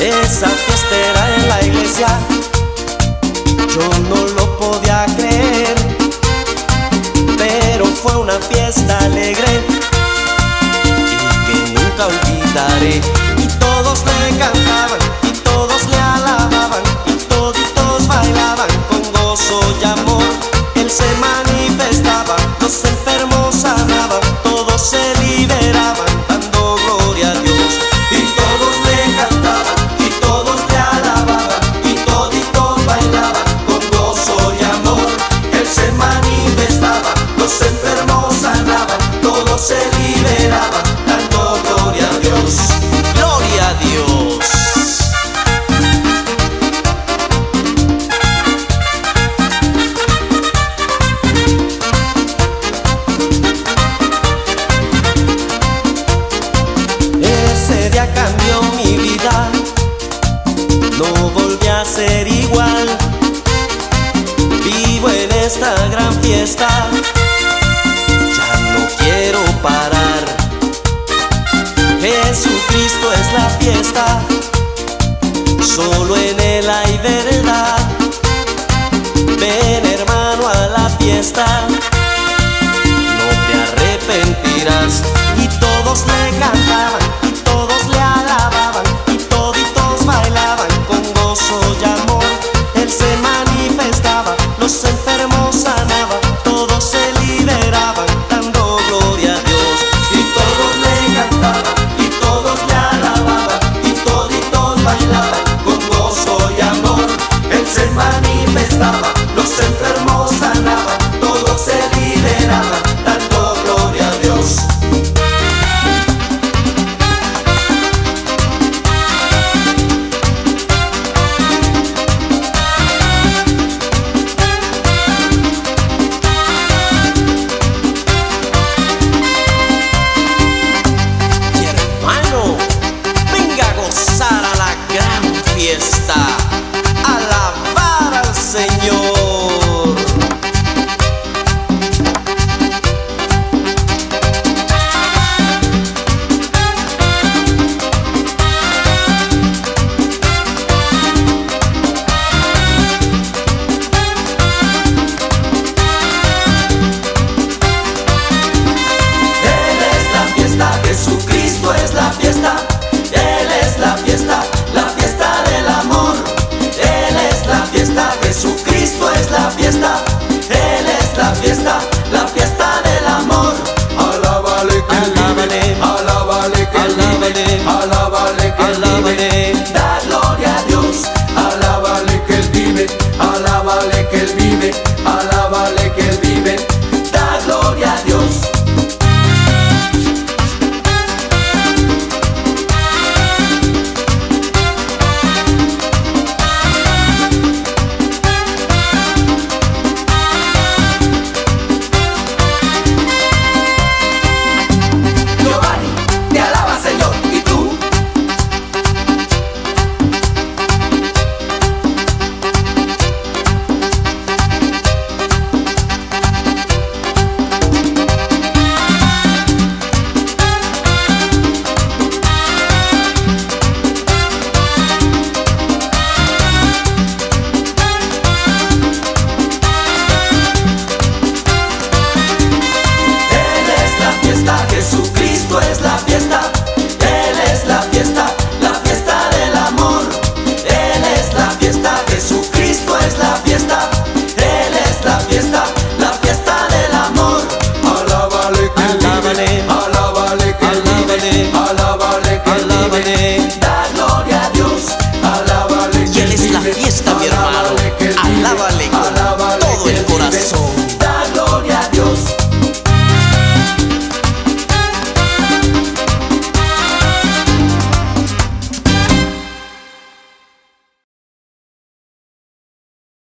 Esa fiesta era en la iglesia, yo no lo podía creer, pero fue una fiesta alegre y que nunca olvidaré. Y todos le cantaban, y todos le alababan, y toditos bailaban con gozo y amor. Él se manifestaba, los enfermos sanaban, todos se liberaban, dando gloria a Dios. Y todos le cantaban, y todos le alababan, y toditos bailaban con gozo y amor. Él se manifestaba, los enfermos sanaban, todos se liberaban, dando gloria a Dios. ¡Gloria a Dios! Ese día cambió mi vida, no volví a ser igual. Vivo en esta gran fiesta, ya no quiero parar. Jesucristo es la fiesta, solo en Él hay verdad. Ven, hermano, a la fiesta, no te arrepentirás. Y todos le cantaban, y todos le alababan, y toditos bailaban con gozo y amor. Él se manifestaba, los enfermos sanaba, todos se liberaban, dando gloria a Dios. Y todos le cantaban, y todos le alababan, y toditos bailaban